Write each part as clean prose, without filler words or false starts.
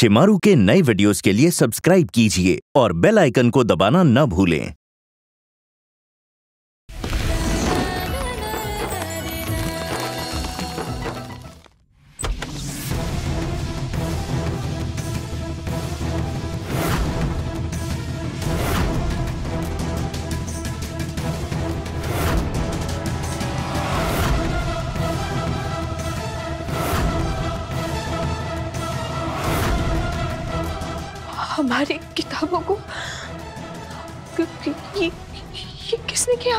शेमारू के नए वीडियोस के लिए सब्सक्राइब कीजिए और बेल आइकन को दबाना न भूलें। हमारी किताबों को ये किसने किया?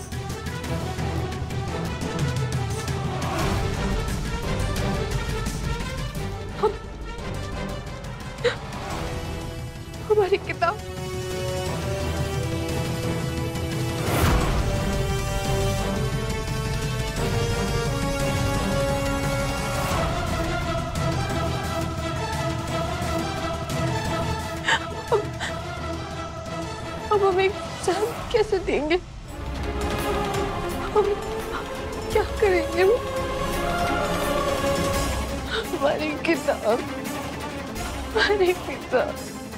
हमारी किताब अब हम एग्जाम कैसे देंगे? हम क्या करेंगे? हमारी किताब, हमारी किताब।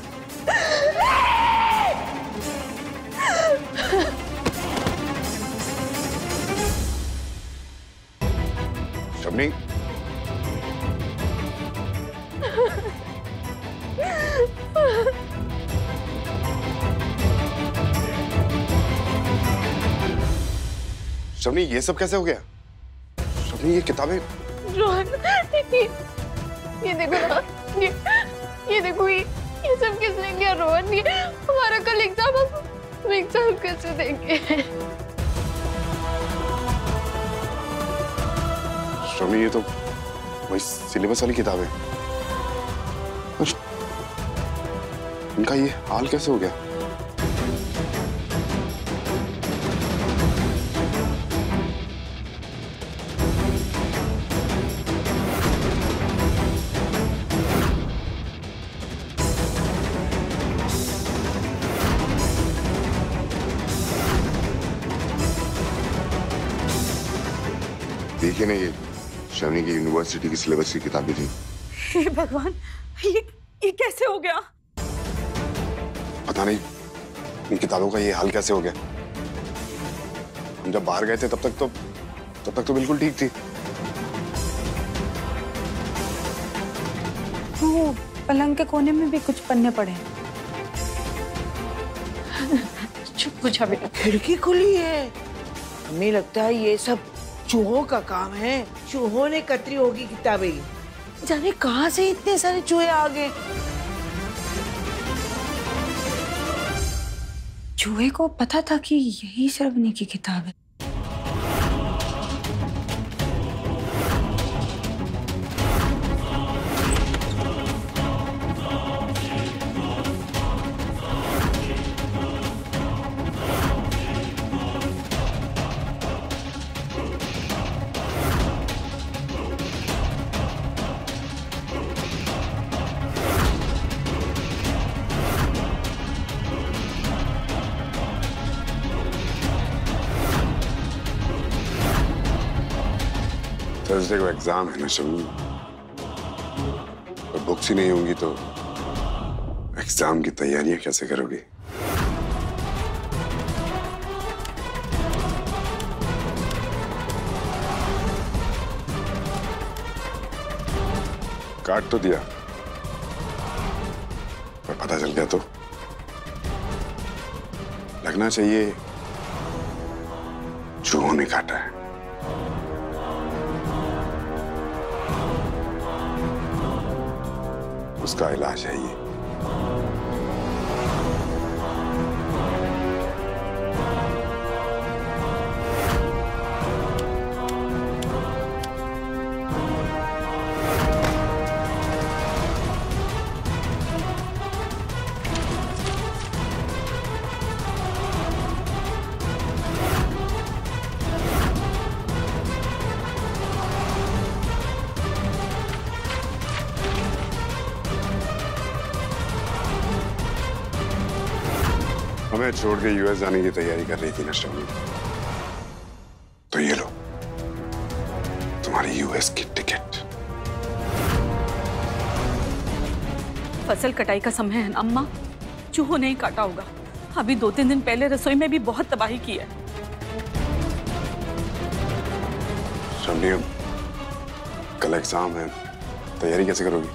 शवनी, शवनी, ये सब कैसे हो गया? शवनी, ये किताबें। रोहन, ये देखो ना, ये देखो, ये सब किसने किया? रोहन, ये हमारा कल एग्जाम, हम एग्जाम कैसे देंगे? शवनी, ये तो वही सिलेबस वाली किताबें। इनका ये हाल कैसे हो गया? देखिए ना, ये शवनी की यूनिवर्सिटी की सिलेबस की किताबें थी। हे भगवान, ये कैसे हो गया? पता नहीं इन किताबों का ये हाल कैसे हो गया। हम जब बाहर गए थे तब तक तो बिल्कुल ठीक थी। वो पलंग के कोने में भी कुछ पन्ने पड़े हैं। चुप हो जा बेटा। खिड़की खुली है। हमें लगता है ये सब चूहों का काम है। चूहों ने कतरी होगी किताबें। जाने कहां से इतने सारे चूहे आ गए। चूहे को पता था कि यही श्रवणी की किताब है। थर्सडे को एग्जाम है ना शवनी, और बुक्स ही नहीं होंगी तो एग्जाम की तैयारियां कैसे करोगी? काट तो दिया, पर पता चल गया तो लगना चाहिए चूहों ने काटा है। उसका इलाज है ये। हमें छोड़ के यूएस जाने की तैयारी कर रही थी ना शवनी, तो ये लो तुम्हारी यूएस की टिकट। फसल कटाई का समय है ना अम्मा, चूहों नहीं काटा होगा। अभी 2-3 दिन पहले रसोई में भी बहुत तबाही की है। शबनी, कल एग्जाम है, तैयारी कैसे करोगी?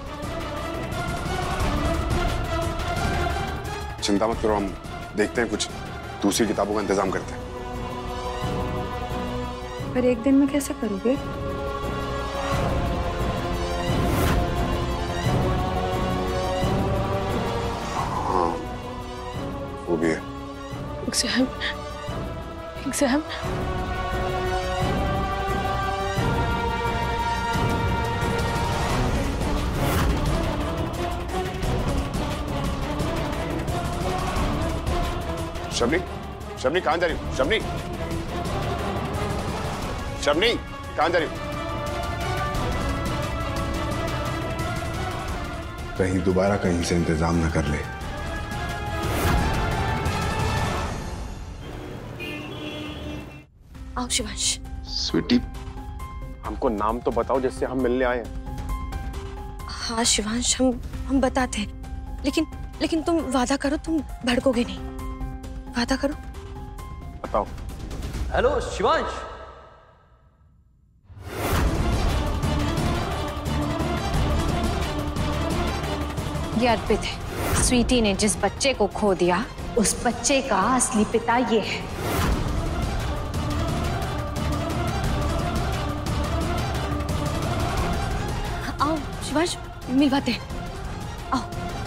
चिंता मत करो, हम देखते हैं, कुछ दूसरी किताबों का इंतजाम करते हैं। पर एक दिन में कैसे करोगे? हाँ, वो भी है। एग्जाम शबनी, शबनी कहाँ जा रही हो? शबनी, शबनी कहाँ जा रही हो? कहीं दोबारा कहीं से इंतजाम न कर ले। आओ शिवांश। स्वीटी, हमको नाम तो बताओ जिससे हम मिलने आए हैं। हाँ शिवांश, हम बताते हैं, लेकिन तुम वादा करो, तुम भड़कोगे नहीं। वादा करो। बताओ। हेलो शिवांश। ये अर्पित है। स्वीटी ने जिस बच्चे को खो दिया, उस बच्चे का असली पिता ये है। आओ शिवांश, मिलवाते हैं। आओ।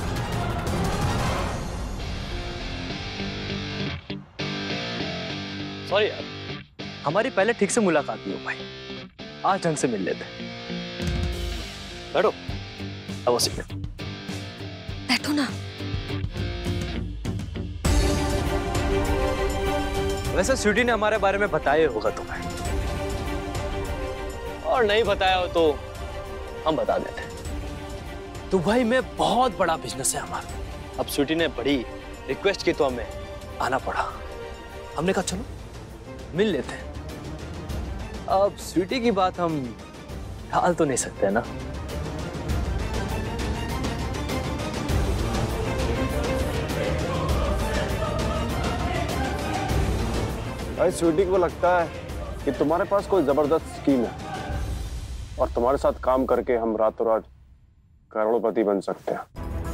सॉरी यार, हमारी पहले ठीक से मुलाकात नहीं हो पाई। आज ढंग से मिल लेते हैं। बैठो। अब सीट में बैठो ना। वैसे स्वीटी ने हमारे बारे में बताया होगा तुम्हें, और नहीं बताया हो तो हम बता देते हैं। दुबई में बहुत बड़ा बिजनेस है हमारा। अब स्वीटी ने बड़ी रिक्वेस्ट की तो हमें आना पड़ा। हमने कहा चलो मिल लेते हैं। अब स्वीटी की बात हम टाल तो नहीं सकते ना। भाई स्वीटी को लगता है कि तुम्हारे पास कोई जबरदस्त स्कीम है और तुम्हारे साथ काम करके हम रातों रात करोड़पति बन सकते हैं।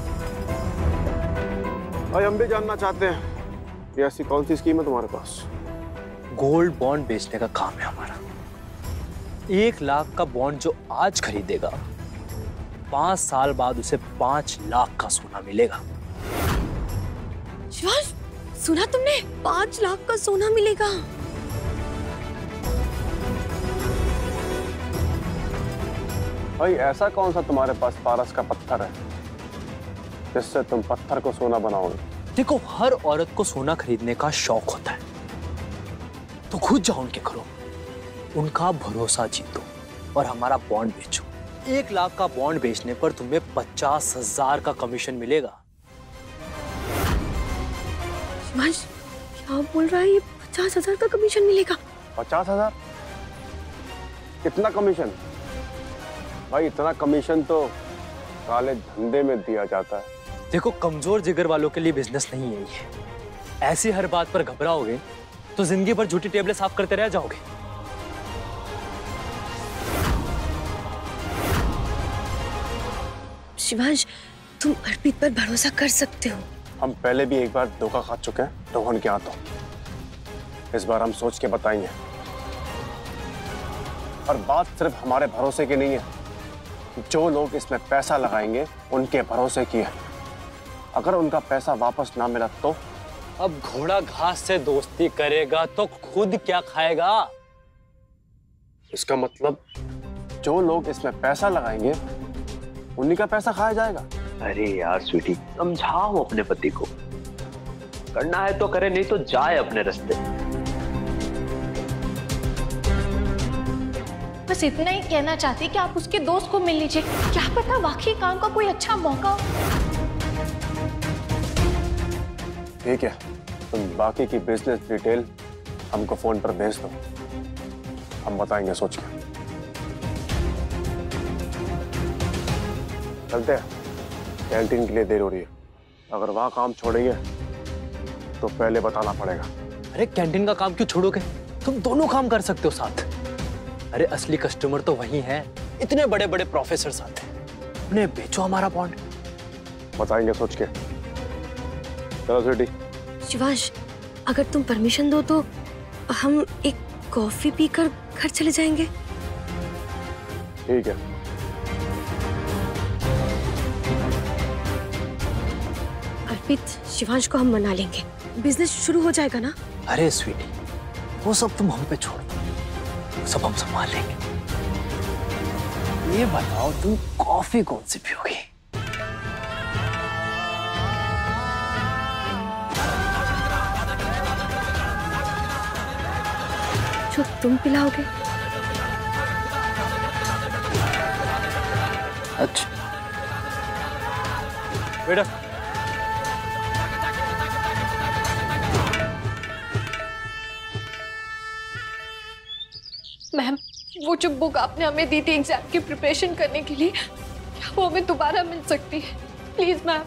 भाई हम भी जानना चाहते हैं कि ऐसी कौन सी स्कीम है तुम्हारे पास? गोल्ड बॉन्ड बेचने का काम है हमारा। 1 लाख का बॉन्ड जो आज खरीदेगा, 5 साल बाद उसे 5 लाख का सोना मिलेगा। शिवांश, सुना तुमने? 5 लाख का सोना मिलेगा। भाई ऐसा कौन सा तुम्हारे पास पारस का पत्थर है जिससे तुम पत्थर को सोना बनाओगे? देखो, हर औरत को सोना खरीदने का शौक होता है, तो खुद जाओ उनके घरों, उनका भरोसा जीतो और हमारा बॉन्ड बेचो। 1 लाख का बॉन्ड बेचने पर तुम्हें 50,000 का कमीशन मिलेगा। शिवांश, क्या बोल रहा है ये? 50,000 का कमीशन मिलेगा? 50,000? कितना कमीशन? भाई इतना कमीशन तो काले धंधे में दिया जाता है। देखो, कमजोर जिगर वालों के लिए बिजनेस नहीं है ये। ऐसी हर बात पर घबराओगे तो जिंदगी भर झूठी टेबलें साफ करते रह जाओगे। शिवांश, तुम अर्पित पर भरोसा कर सकते हो। हम पहले भी एक बार धोखा खा चुके हैं रोहन के हाथों। इस बार हम सोच के बताएंगे। और बात सिर्फ हमारे भरोसे की नहीं है, जो लोग इसमें पैसा लगाएंगे उनके भरोसे की है। अगर उनका पैसा वापस ना मिला तो? अब घोड़ा घास से दोस्ती करेगा तो खुद क्या खाएगा? इसका मतलब जो लोग इसमें पैसा लगाएंगे उन्हीं का पैसा खाया जाएगा। अरे यार स्वीटी, समझाओ अपने पति को। करना है तो करे, नहीं तो जाए अपने रास्ते। बस इतना ही कहना चाहती कि आप उसके दोस्त को मिल लीजिए, क्या पता वाकई काम का कोई अच्छा मौका हो। ठीक है, तुम बाकी की बिजनेस डिटेल हमको फोन पर भेज दो, हम बताएंगे सोच के। चलते हैं। कैंटीन के लिए देर हो रही है। अगर वहां काम छोड़ेंगे तो पहले बताना पड़ेगा। अरे कैंटीन का काम क्यों छोड़ोगे? तुम दोनों काम कर सकते हो साथ। अरे असली कस्टमर तो वही है, इतने बड़े बड़े प्रोफेसर साथ हैं। उन्हें बेचो हमारा बॉन्ड। बताएंगे सोच के। चलो स्वीटी। शिवांश, अगर तुम परमिशन दो तो हम एक कॉफी पीकर घर चले जाएंगे। ठीक है। अर्पित, शिवांश को हम मना लेंगे, बिजनेस शुरू हो जाएगा ना। अरे स्वीटी, वो सब तुम हम पे छोड़ दो, सब हम संभाल लेंगे। ये बताओ तुम कॉफी कौन सी पियोगी? जो तुम पिलाओगे। अच्छा बेटा। मैम, वो जो बुक आपने हमें दी थी एग्जाम की प्रिपरेशन करने के लिए, क्या वो हमें दोबारा मिल सकती है? Please ma'am.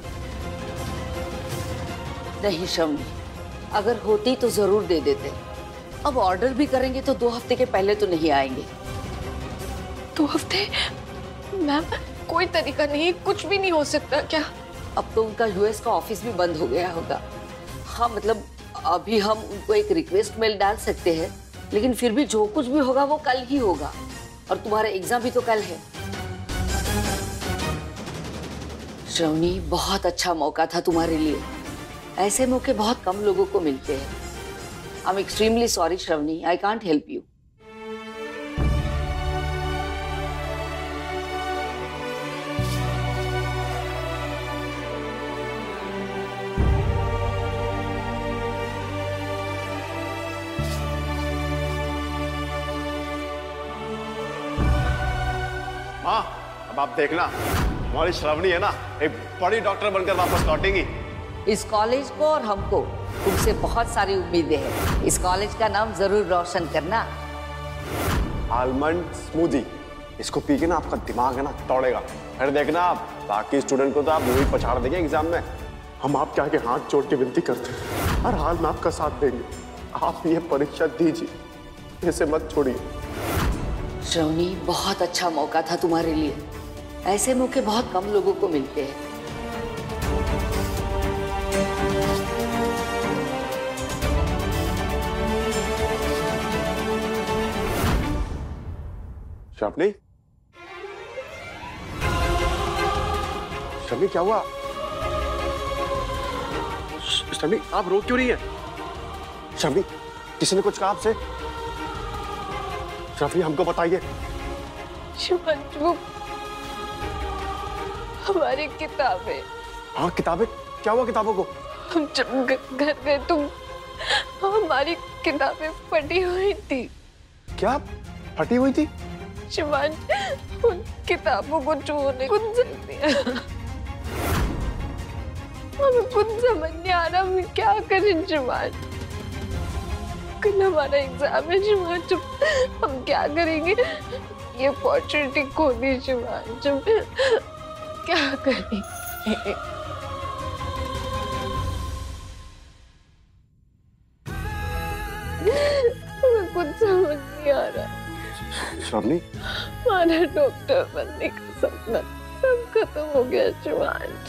नहीं श्रवणी, अगर होती तो जरूर दे देते। अब ऑर्डर भी करेंगे तो 2 हफ्ते के पहले तो नहीं आएंगे। 2 हफ्ते? मैम, कोई तरीका नहीं, कुछ भी नहीं हो सकता क्या? अब तो उनका यूएस का ऑफिस भी बंद हो गया होगा। हाँ मतलब अभी हम उनको एक रिक्वेस्ट मेल डाल सकते हैं, लेकिन फिर भी जो कुछ भी होगा वो कल ही होगा। और तुम्हारा एग्जाम भी तो कल है। श्रवणी, बहुत अच्छा मौका था तुम्हारे लिए। ऐसे मौके बहुत कम लोगों को मिलते हैं। I am extremely sorry Shravani, I can't help you. हाँ, अब आप देखना, हमारी श्रावणी है ना, एक बड़ी डॉक्टर बनकर वापस लौटेगी। इस कॉलेज को और हमको तुमसे बहुत सारी उम्मीदें हैं। इस कॉलेज का नाम जरूर रोशन करना। आलमंड स्मूदी, इसको पी के ना आपका दिमाग है ना दौड़ेगा। फिर देखना आप बाकी स्टूडेंट को तो आप वही पछाड़ देंगे एग्जाम में। हम आपके आगे हाथ जोड़ के विनती करते हैं, हर हाल में आपका साथ देंगे। आप ये परीक्षा दीजिए, इसे मत छोड़िए। श्रवणी, बहुत अच्छा मौका था तुम्हारे लिए। ऐसे मौके बहुत कम लोगों को मिलते हैं। श्रावणी, श्रावणी क्या हुआ? श्रावणी, आप रो क्यों रही हैं? श्रावणी, किसी ने कुछ कहा आपसे? श्रावणी, हमको बताइए। शिवांश, वो हमारी किताबें। हाँ किताबें? क्या हुआ किताबों को? हम जब घर गए तो हमारी किताबें फटी हुई थी। क्या फटी हुई थी? शिवांश, उन किताबों को चोर ने कुछ जल दिया। हमें कुछ समझ नहीं आ रहा, हम क्या करें शिवांश? कल हमारा एग्जाम है शिवांश, हम क्या करेंगे? ये अपॉर्चुनिटी खो दी शिवांश, हम क्या करेंगे? हमें कुछ समझ नहीं आ रहा। श्रावणी, हमारा डॉक्टर बनने का सपना सब खत्म हो गया शिवांश।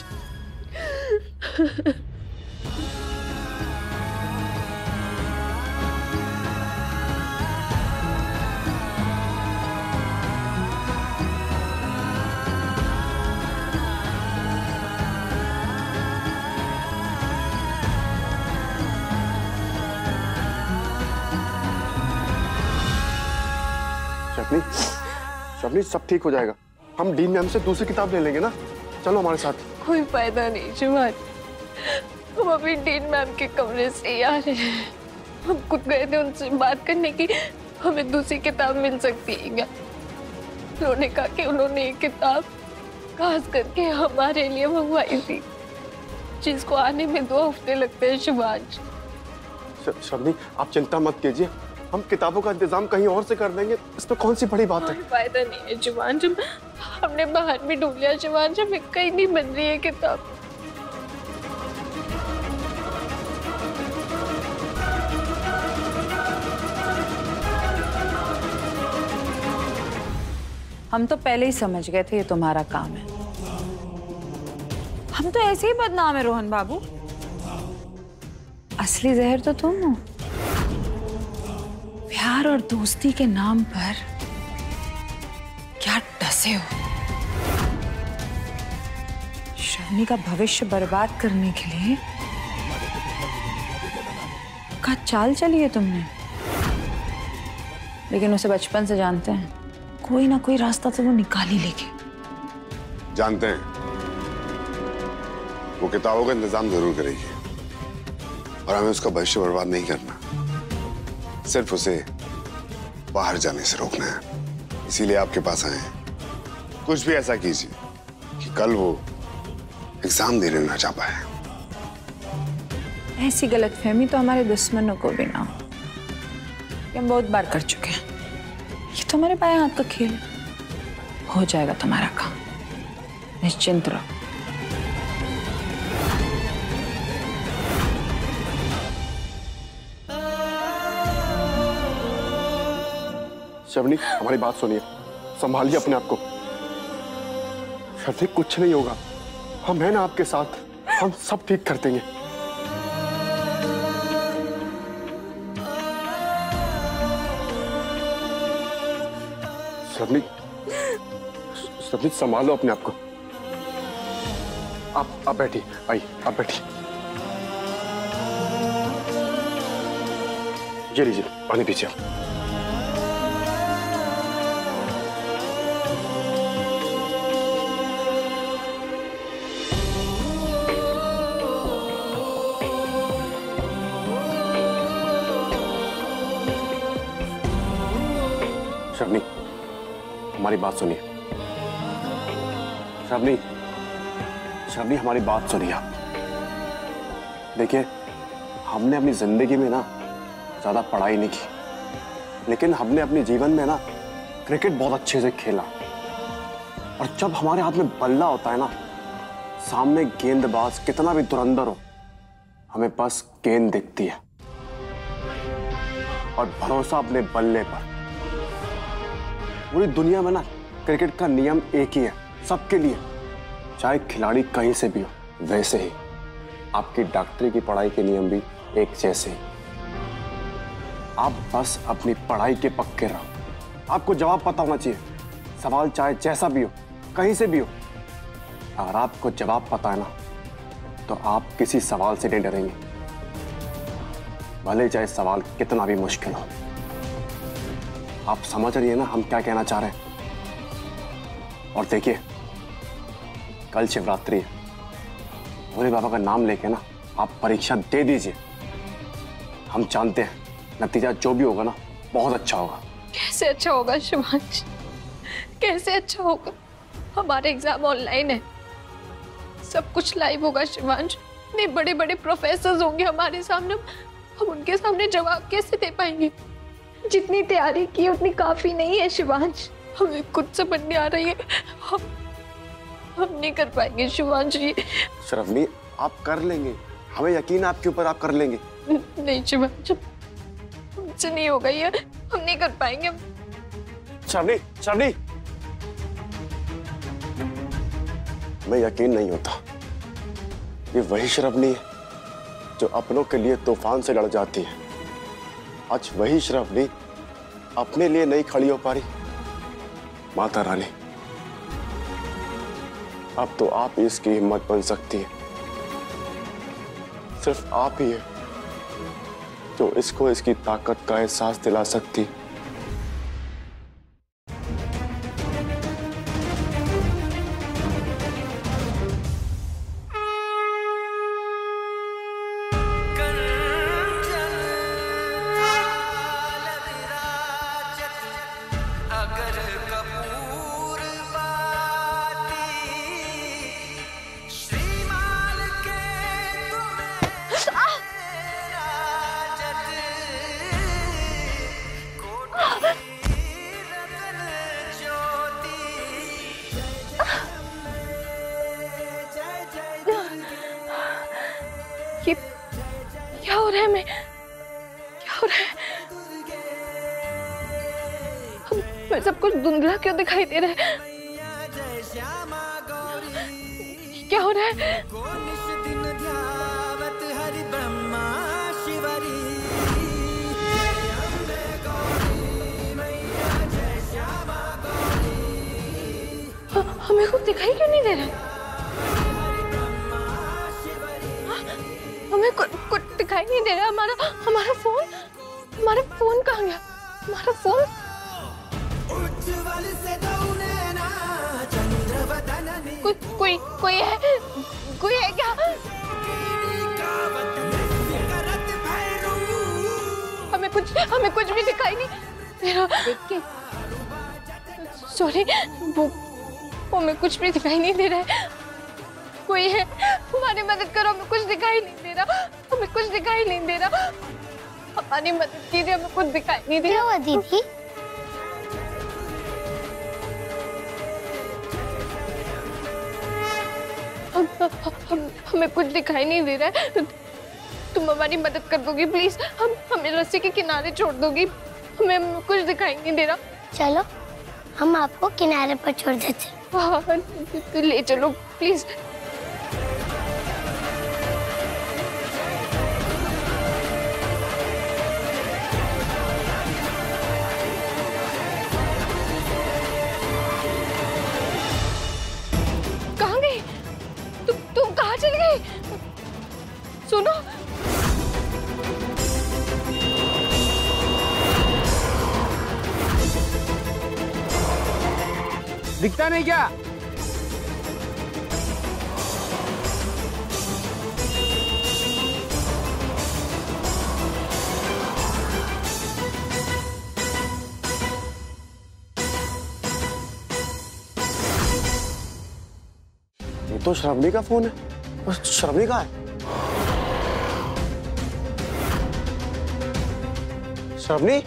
श्रावणी, सब ठीक हो जाएगा। हम डीन मैम से दूसरी किताब ले लेंगे ना। चलो हमारे साथ। कोई फायदा नहीं शिवांश, हम अभी डीन मैम के कमरे से ही आ रहे हैं। हम खुद गए थे उनसे बात करने की, हमें दूसरी किताब मिल सकती है क्या? उन्होंने कहा कि उन्होंने एक किताब खास करके हमारे लिए मंगवाई थी, जिसको आने में 2 हफ्ते लगते हैं शिवांश। श्रावणी, आप चिंता मत कीजिए, हम किताबों का इंतजाम कहीं और से कर देंगे। इसमें कौन सी बड़ी बात है? कोई फायदा नहीं है शिवांश, हमने बाहर भी ढूंढ लिया शिवांश, हमें कहीं नहीं मिल रही है किताब। हम तो पहले ही समझ गए थे ये तुम्हारा काम है। हम तो ऐसे ही बदनाम है रोहन बाबू। असली जहर तो तुम हो। प्यार और दोस्ती के नाम पर क्या डसे हो। श्रवनी का भविष्य बर्बाद करने के लिए का चाल चली है तुमने। लेकिन उसे बचपन से जानते हैं, कोई ना कोई रास्ता तो वो निकाल ही लेगी। जानते हैं वो किताबों का इंतजाम जरूर करेगी और हमें उसका भविष्य बर्बाद नहीं करना, सिर्फ उसे बाहर जाने से रोकना है। इसीलिए आपके पास आए हैं। कुछ भी ऐसा कीजिए कि कल वो एग्जाम देने ना जा पाए। ऐसी गलतफहमी तो हमारे दुश्मनों को भी ना हो। ये हम बहुत बार कर चुके हैं। ये तो हमारे बाएं हाथ का खेल है। हो जाएगा तुम्हारा काम, निश्चिंत रहो। श्रवनी, हमारी बात सुनिए, संभालिए अपने आप को। श्रवनी, कुछ नहीं होगा, हम हैं ना आपके साथ, हम सब ठीक कर देंगे। श्रवनी, श्रवनी संभालो अपने आप को। आप बैठिए, आइए आप बैठिए। ये लीजिए पानी पीजिए। श्रवनी, हमारी बात सुनिए। श्रवनी, श्रवनी हमारी बात सुनिए आप। देखिए, हमने अपनी जिंदगी में ना ज्यादा पढ़ाई नहीं की, लेकिन हमने अपने जीवन में ना क्रिकेट बहुत अच्छे से खेला। और जब हमारे हाथ में बल्ला होता है ना, सामने गेंदबाज कितना भी धुरंधर हो, हमें बस गेंद दिखती है और भरोसा अपने बल्ले पर। पूरी दुनिया में ना क्रिकेट का नियम एक ही है सबके लिए, चाहे खिलाड़ी कहीं से भी हो। वैसे ही आपकी डॉक्टरी की पढ़ाई के नियम भी एक जैसे ही। आप बस अपनी पढ़ाई के पक्के रहो। आपको जवाब पता होना चाहिए, सवाल चाहे जैसा भी हो, कहीं से भी हो। अगर आपको जवाब पता है ना, तो आप किसी सवाल से नहीं डरेंगे, भले चाहे सवाल कितना भी मुश्किल हो। आप समझ रही है ना हम क्या कहना चाह रहे हैं। और देखिए, कल शिवरात्रि है, भोले बाबा का नाम लेके ना आप परीक्षा दे दीजिए। हम जानते हैं नतीजा जो भी होगा ना बहुत अच्छा होगा। कैसे अच्छा होगा शिवांश, कैसे अच्छा होगा? हमारे एग्जाम ऑनलाइन है, सब कुछ लाइव होगा शिवांश। इतने बड़े बड़े प्रोफेसर होंगे हमारे सामने, हम उनके सामने जवाब कैसे दे पाएंगे? जितनी तैयारी की उतनी काफी नहीं है शिवांश, हमें खुद समझ नहीं आ रही है। हम नहीं कर पाएंगे शिवांश जी। श्रवनी, आप कर लेंगे, हमें यकीन है आपके ऊपर, आप कर लेंगे। नहीं शिवांश, हमसे नहीं होगा ये, हम नहीं कर पाएंगे। श्रवनी, श्रवनी, हमें यकीन नहीं होता। ये वही श्रवनी है जो अपनों के लिए तूफान से लड़ जाती है। आज वही श्रवनी अपने लिए नहीं खड़ी हो पा रही। माता रानी, अब तो आप ही इसकी हिम्मत बन सकती है। सिर्फ आप ही है जो इसको इसकी ताकत का एहसास दिला सकती। ये क्या हो रहा है? क्या हो रहा है? मैं सब कुछ धुंधला क्यों दिखाई दे रहा है? क्या हो रहा है? हमें कुछ दिखाई क्यों नहीं दे रहा? हमें कुछ दिखाई नहीं दे रहा। हमारा फोन कहाँ गया? हमारा फोन कोई है क्या? हमें कुछ भी दिखाई नहीं दे रहा। देख के सॉरी, वो हमें कुछ भी दिखाई नहीं दे रहा है। कोई है, हमारी मदद करो, हमें कुछ दिखाई नहीं दे रहा। हमें कुछ दिखाई नहीं दे रहा। हमारी मदद कीजिए, हमें कुछ दिखाई नहीं दे रहा। दीदी हमें कुछ दिखाई नहीं दे रहा है। तुम हमारी मदद कर दोगी प्लीज? हमें रस्सी के किनारे छोड़ दोगी? हमें कुछ दिखाई नहीं दे रहा। चलो हम आपको किनारे पर छोड़ देते। हाँ, ले चलो प्लीज। कहाँ गई? तुम कहाँ चली गई? सुनो, दिखता नहीं क्या? ये तो श्रावणी का फोन है। बस श्रावणी का है। श्रावणी,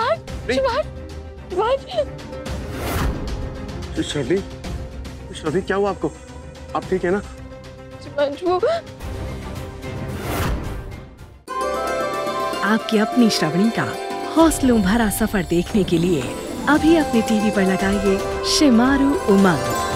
श्रावणी क्या हुआ आपको? आप ठीक है ना? आपकी अपनी श्रावणी का हौसलों भरा सफर देखने के लिए अभी अपने टीवी पर लगाइए शेमारू उमंग।